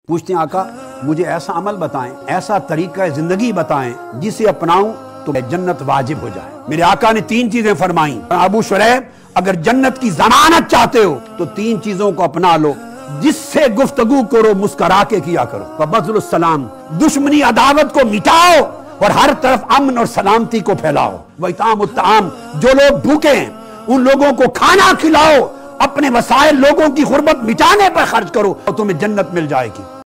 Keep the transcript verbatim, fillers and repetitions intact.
पूछते हैं आका मुझे ऐसा अमल बताएं, ऐसा तरीका जिंदगी बताएं जिसे अपनाऊं तो जन्नत वाजिब हो जाए। मेरे आका ने तीन चीजें फरमाई, अबू शुरैब अगर जन्नत की जमानत चाहते हो तो तीन चीजों को अपना लो, जिससे गुफ्तगू करो मुस्करा के किया करो। वबज़्लुस सलाम, दुश्मनी अदावत को मिटाओ और हर तरफ अमन और सलामती को फैलाओ। वइतामुत ताम, जो लोग भूखे हैं उन लोगों को खाना खिलाओ, अपने वसाइल लोगों की गुर्बत मिटाने पर खर्च करो और तुम्हें जन्नत मिल जाएगी।